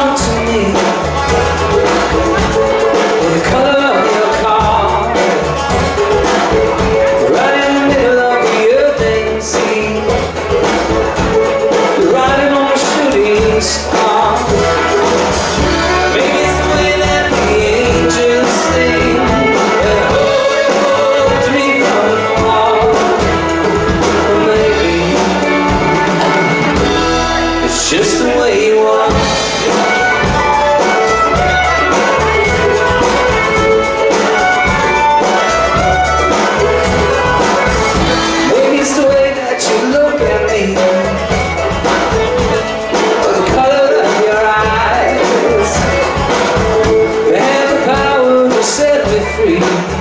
belong to me. The color of your car, right in the middle of the earthing sea. You're riding on a shooting star. Maybe it's the way that the angels sing, that holds me from afar. Or maybe it's just the way you are. Maybe it's the way that you look at me, or the color of your eyes. They have the power to set me free.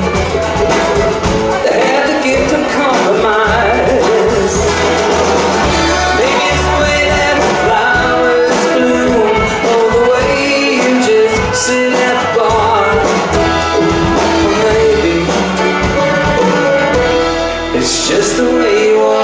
They have the gift of compromise. Maybe it's the way that the flowers bloom, or the way you just sit at the bar. Or maybe it's just the way you are.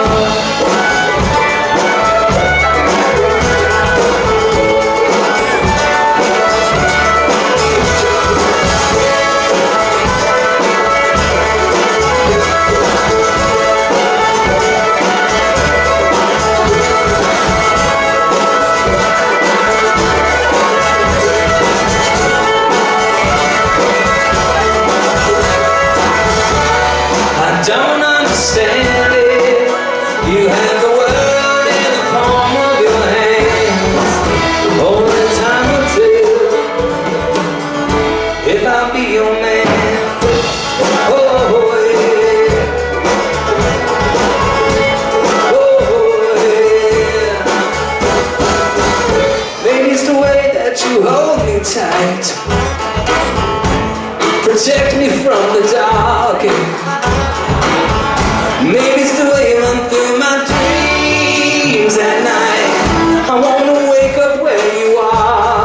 I don't understand it. You have the world in the palm of your hands. Only time will tell if I'll be your man. Oh yeah. Oh yeah. Maybe it's the way that you hold me tight, protect me from the dark. Maybe it's the way you run through my dreams at night. I wanna wake up where you are.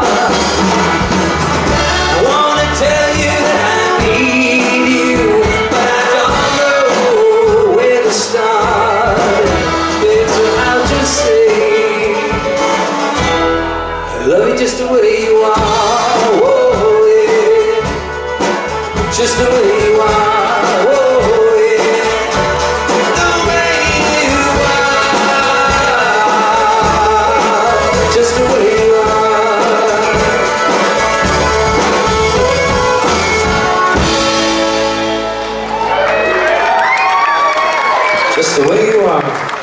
I wanna tell you that I need you, but I don't know where to start. So I'll just say I love you just the way you are. Oh yeah, just the way you are. Oh yeah, the way you are, just the way you are, just the way you are.